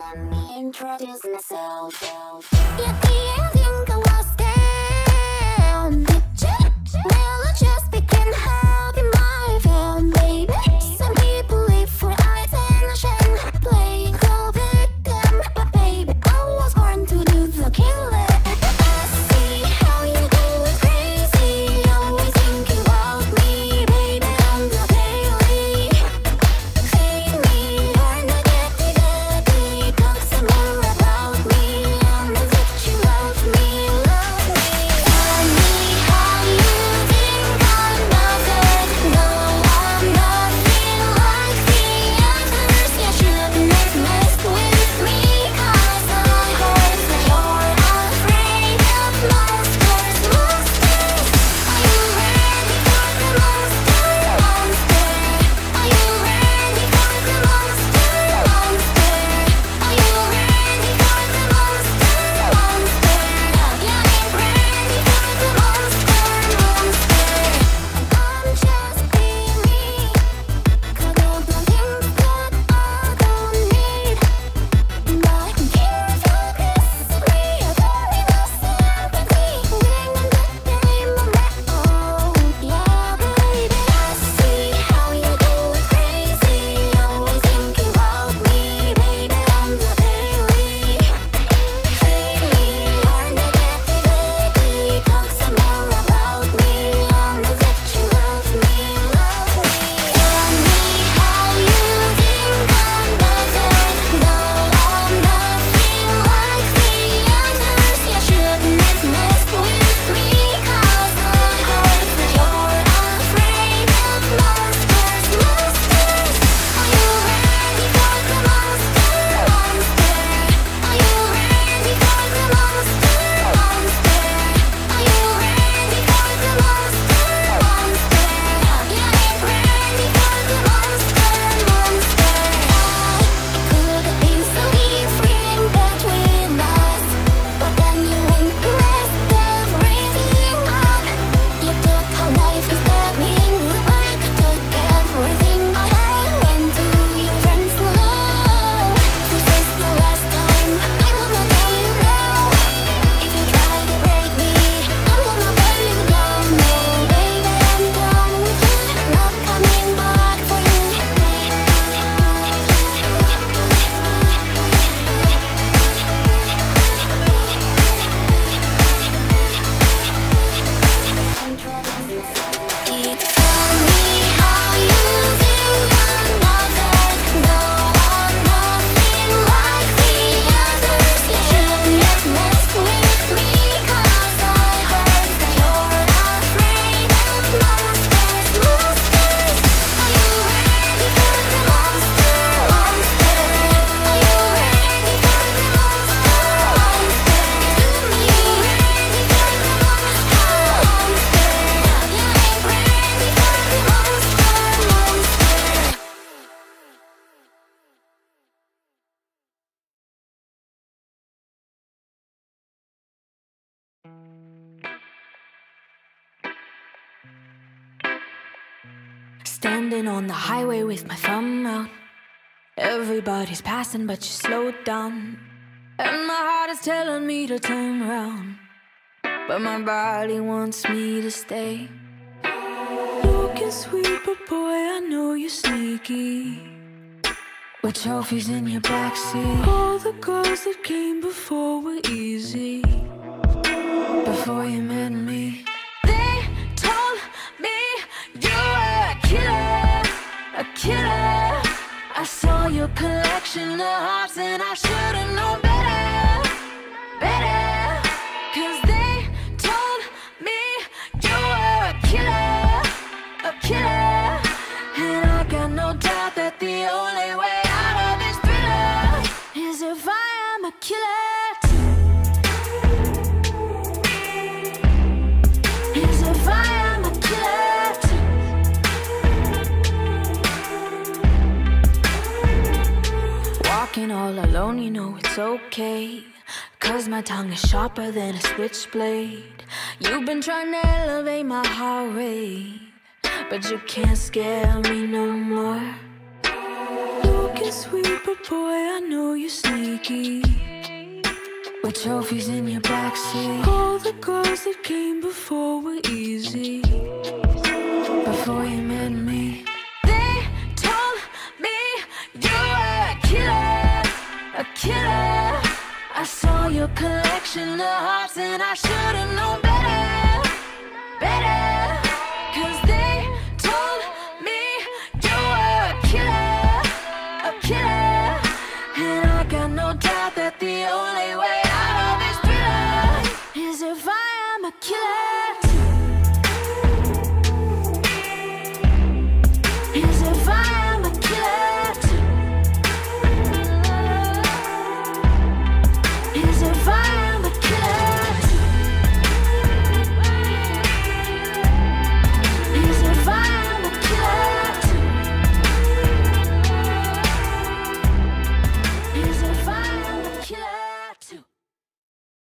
let me introduce myself. At the ending, I was down. Now I just begin having my fun, baby. Some people live for attention, playing the victim, but baby, I was born to do the killing. I see how you go crazy, always thinking about me, baby. I'm the daily. Fade me or negativity, talk some more about me. I know that you love me, love me. Tell me how you think I'm bothered. No, I'm nothing like the others. You shouldn't have messed with me, 'cause I heard that you're afraid of monsters, monsters. Are you ready for the monster, monster? Are you ready for the monster, monster? Are you ready for the monster, monster? Yeah, I'm ready for the monster, monster. I'm just being me, 'cause all the things that I don't need. But here focus me, I don't need no sympathy. Living in the game of my own. Yeah, baby, I see how you go crazy, always thinking about me, baby. I'm the daily. Fade me or negativity, talk some more about me. I know that you love me, love me. Tell me how you think I'm bothered. No, I'm nothing like the others. You shouldn't have messed with me, 'cause I heard that you're afraid of monsters, monsters. Are you ready for the monster, monster? Are you ready for the monster, monster? Are you ready for the monster, monster? Yeah, I'm ready for the monster, monster. It could have been so different between us, but then you went the rest of everything up. You took how life is coming back, took everything I had, went to your friends alone. This is the last time, I wanna tell you now. If you try to break me, I'm gonna let you go. No, baby, I'm done with you, not coming back for you. Tell me how you think I'm bothered. No, I'm nothing like the others. You shouldn't have messed with me, 'cause I heard that you're afraid of monsters, monsters. Are you ready for the monster, monster? Are you ready for the monster, monster? Are you ready for the monster, monster? Yeah, I'm ready for the monster, monster. Standing on the highway with my thumb out. Everybody's passing, but you slowed down. And my heart is telling me to turn around, but my body wants me to stay. Looking sweet, but boy, I know you're sneaky, with trophies in your backseat. All the girls that came before were easy, before you met me. They told me you were a killer, a killer. I saw your collection of hearts and I should've known better, better. 'Cause they told me you were a killer, a killer. And I got no doubt that the only way out of this thriller is if I am a killer too. Is if I am a killer too. Walking all alone, you know it's okay, 'cause my tongue is sharper than a switchblade. You've been trying to elevate my heart rate, but you can't scare me no more. Looking sweet, but boy, I know you're sneaky. With trophies in your backseat. All the girls that came before were easy. Before you met me, they told me you were a killer, a killer. I saw your collection of hearts and I should've known better, better.